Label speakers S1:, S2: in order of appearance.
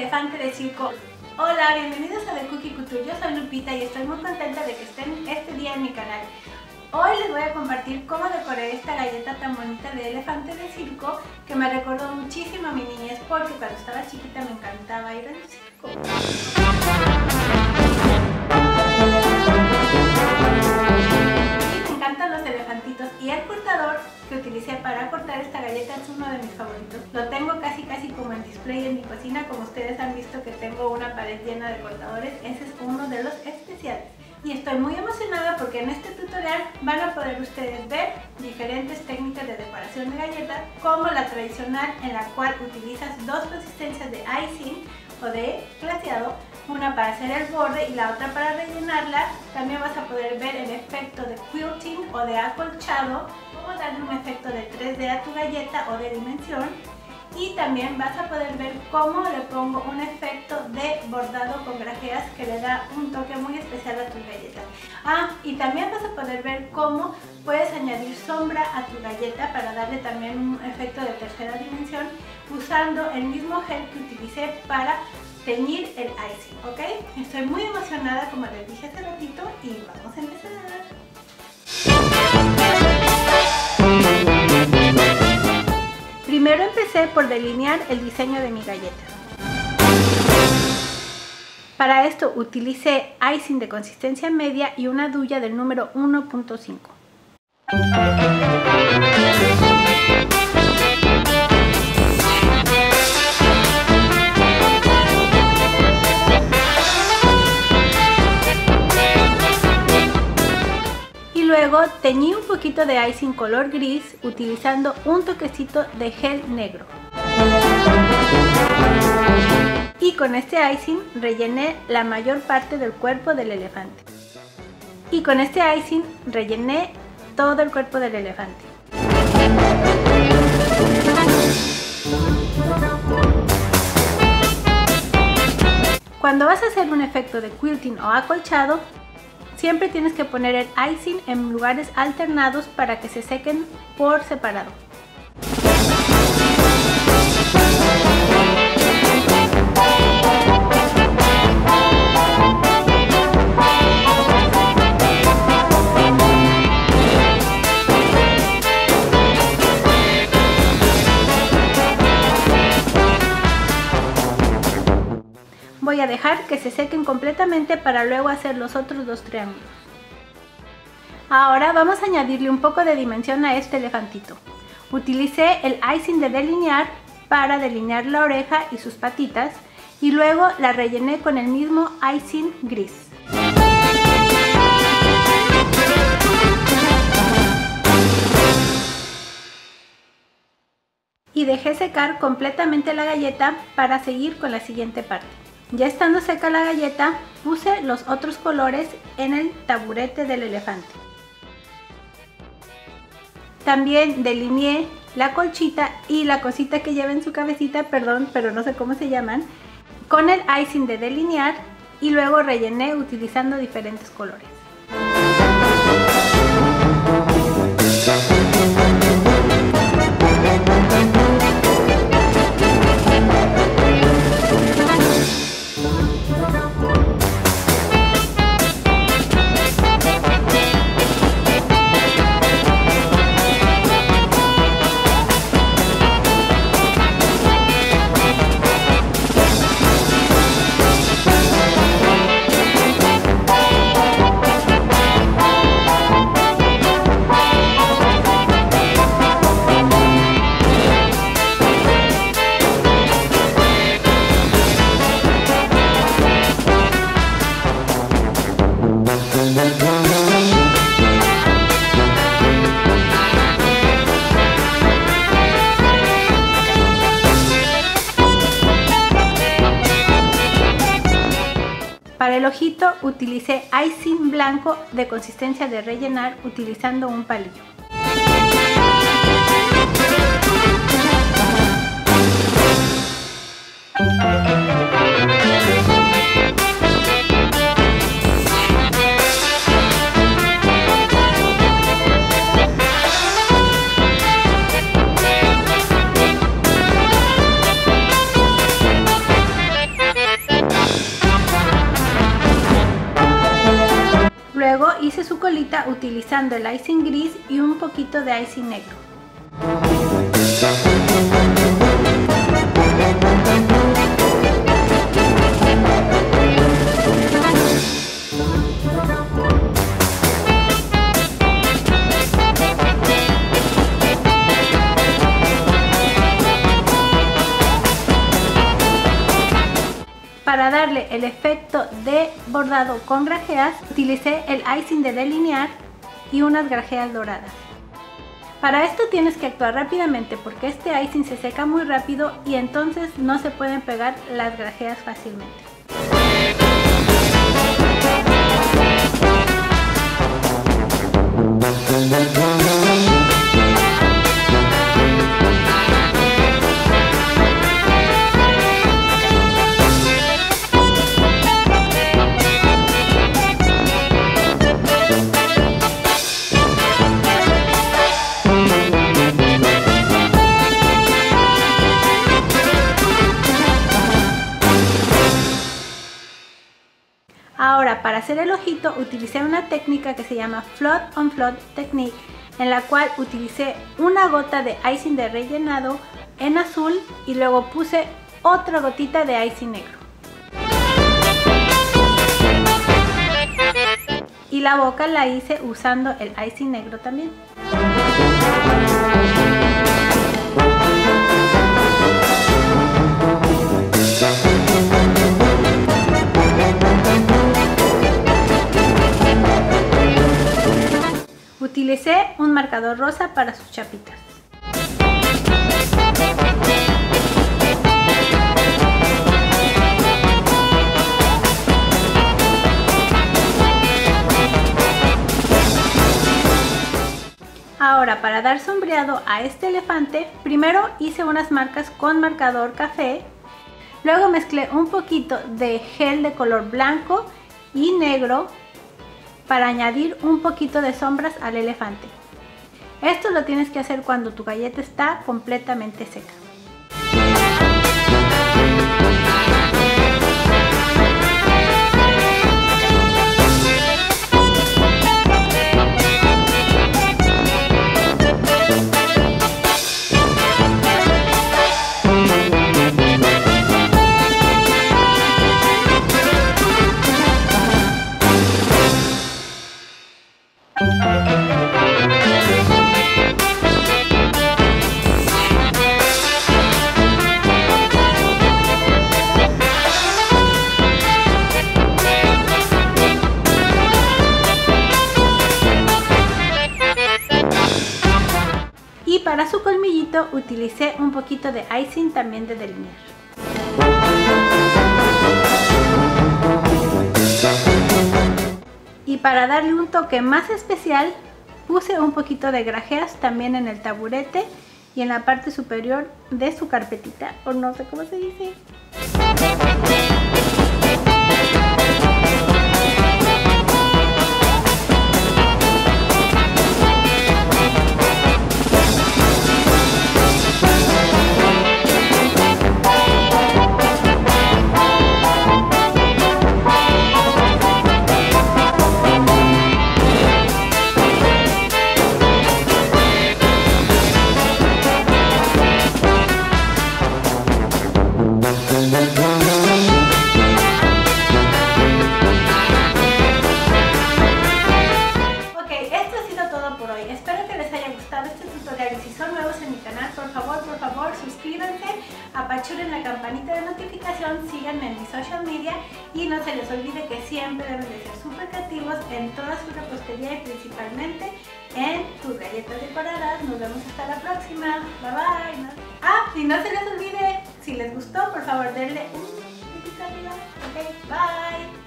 S1: elefante de circo. Hola, bienvenidos a The Cookie Couture. Yo soy Lupita y estoy muy contenta de que estén este día en mi canal. Hoy les voy a compartir cómo decoré esta galleta tan bonita de elefante de circo que me recordó muchísimo a mi niñez porque cuando estaba chiquita me encantaba ir al circo. Me encantan los elefantitos y el cortador que utilicé para cortar esta galleta es uno de mis favoritos. Lo tengo casi como en display en mi cocina, como ustedes han visto que tengo una pared llena de cortadores. Ese es uno de los especiales. Y estoy muy emocionada porque en este tutorial van a poder ustedes ver diferentes técnicas de decoración de galletas, como la tradicional en la cual utilizas dos consistencias de icing o de glaseado, una para hacer el borde y la otra para rellenarla. También vas a poder ver el efecto de quilting o de acolchado, cómo darle un efecto de 3D a tu galleta o de dimensión. Y también vas a poder ver cómo le pongo un efecto de bordado con grajeas que le da un toque muy especial a tus galletas. Y también vas a poder ver cómo puedes añadir sombra a tu galleta para darle también un efecto de tercera dimensión usando el mismo gel que utilicé para teñir el icing, ¿ok? Estoy muy emocionada, como les dije hace ratito, y vamos a empezar. Primero empecé por delinear el diseño de mi galleta. Para esto utilicé icing de consistencia media y una duya del número 1.5. Luego teñí un poquito de icing color gris utilizando un toquecito de gel negro. Y con este icing rellené la mayor parte del cuerpo del elefante. Y con este icing rellené todo el cuerpo del elefante. Cuando vas a hacer un efecto de quilting o acolchado, siempre tienes que poner el icing en lugares alternados para que se sequen por separado. Voy a dejar que se sequen completamente para luego hacer los otros dos triángulos. Ahora vamos a añadirle un poco de dimensión a este elefantito. Utilicé el icing de delinear para delinear la oreja y sus patitas y luego la rellené con el mismo icing gris. Y dejé secar completamente la galleta para seguir con la siguiente parte. Ya estando seca la galleta, puse los otros colores en el taburete del elefante. También delineé la colchita y la cosita que lleva en su cabecita, perdón, pero no sé cómo se llaman, con el icing de delinear y luego rellené utilizando diferentes colores. Para el ojito utilicé icing blanco de consistencia de rellenar utilizando un palillo. ahora utilizando el icing gris y un poquito de icing negro. Para darle el efecto de bordado con grajeas, utilicé el icing de delinear y unas grajeas doradas. Para esto tienes que actuar rápidamente porque este icing se seca muy rápido y entonces no se pueden pegar las grajeas fácilmente. Ahora, para hacer el ojito utilicé una técnica que se llama Flood on Flood Technique, en la cual utilicé una gota de icing de rellenado en azul y luego puse otra gotita de icing negro. Y la boca la hice usando el icing negro también. Utilicé un marcador rosa para sus chapitas. Ahora, para dar sombreado a este elefante, primero hice unas marcas con marcador café, luego mezclé un poquito de gel de color blanco y negro para añadir un poquito de sombras al elefante. Esto lo tienes que hacer cuando tu galleta está completamente seca. Y para su colmillito utilicé un poquito de icing también de delinear. Y para darle un toque más especial puse un poquito de grajeas también en el taburete y en la parte superior de su carpetita, o no sé cómo se dice. Si son nuevos en mi canal, por favor suscríbanse, apachuren la campanita de notificación, síganme en mi social media y no se les olvide que siempre deben de ser súper creativos en toda su repostería y principalmente en tus galletas decoradas. Nos vemos hasta la próxima, bye bye. Y no se les olvide, si les gustó, por favor denle un dedito arriba, ok, bye.